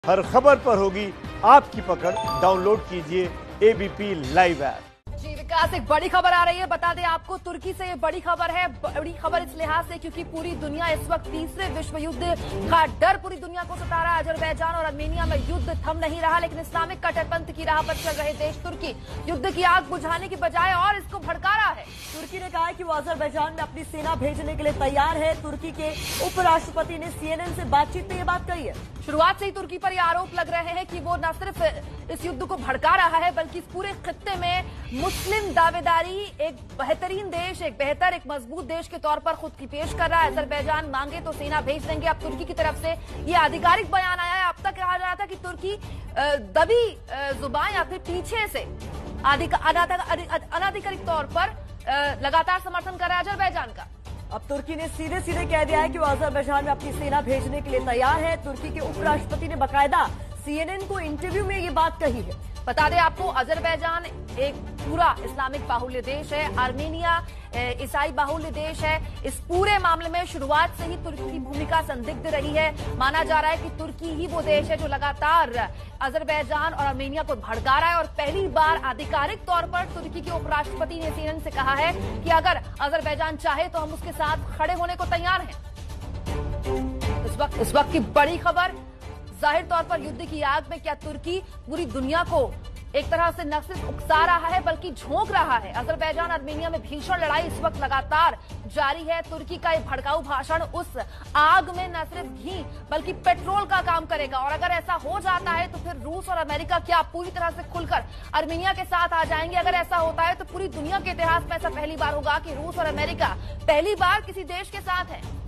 हर खबर पर होगी आपकी पकड़। डाउनलोड कीजिए एबीपी लाइव ऐप। जी विकास, एक बड़ी खबर आ रही है। बता दें आपको, तुर्की से ये बड़ी खबर है। बड़ी खबर इस लिहाज से क्योंकि पूरी दुनिया इस वक्त तीसरे विश्व युद्ध का डर पूरी दुनिया को सता रहा है। अजरबैजान और अर्मेनिया में युद्ध थम नहीं रहा, लेकिन इस्लामिक कट्टरपंथ की राह पर चल रहे देश तुर्की युद्ध की आग बुझाने की बजाय और इसको भड़का रहा है। तुर्की ने कहा है कि वो अजरबैजान में अपनी सेना भेजने के लिए तैयार है। तुर्की के उपराष्ट्रपति ने CNN से बातचीत में ये बात कही है। शुरुआत से ही तुर्की पर यह आरोप लग रहे हैं कि वो न सिर्फ इस युद्ध को भड़का रहा है, बल्कि इस पूरे खित्ते में मुस्लिम दावेदारी एक बेहतरीन देश, एक बेहतर, एक मजबूत देश के तौर पर खुद की पेश कर रहा है। अजरबैजान मांगे तो सेना भेज देंगे। अब तुर्की की तरफ से ये आधिकारिक बयान आया है। अब तक कहा जा रहा था कि तुर्की दबी जुबान या फिर पीछे से अनाधिकारिक तौर पर लगातार समर्थन कर रहा है अजरबैजान का। अब तुर्की ने सीधे सीधे कह दिया है कि वो अजरबैजान में अपनी सेना भेजने के लिए तैयार है। तुर्की के उपराष्ट्रपति ने बाकायदा CNN को इंटरव्यू में ये बात कही है। बता दें आपको, अजरबैजान एक पूरा इस्लामिक बाहुल्य देश है, आर्मेनिया ईसाई बाहुल्य देश है। इस पूरे मामले में शुरुआत से ही तुर्की की भूमिका संदिग्ध रही है। माना जा रहा है कि तुर्की ही वो देश है जो लगातार अजरबैजान और आर्मेनिया को भड़का रहा है। और पहली बार आधिकारिक तौर पर तुर्की के उपराष्ट्रपति ने CNN से कहा है कि अगर अजरबैजान चाहे तो हम उसके साथ खड़े होने को तैयार हैं। इस वक्त की बड़ी खबर, जाहिर तौर पर युद्ध की आग में क्या तुर्की पूरी दुनिया को एक तरह से न सिर्फ उकसा रहा है बल्कि झोंक रहा है। अजरबैजान अर्मेनिया में भीषण लड़ाई इस वक्त लगातार जारी है। तुर्की का ये भड़काऊ भाषण उस आग में न सिर्फ घी बल्कि पेट्रोल का काम करेगा। और अगर ऐसा हो जाता है तो फिर रूस और अमेरिका क्या पूरी तरह से खुलकर अर्मेनिया के साथ आ जाएंगे? अगर ऐसा होता है तो पूरी दुनिया के इतिहास में ऐसा पहली बार होगा कि रूस और अमेरिका पहली बार किसी देश के साथ है।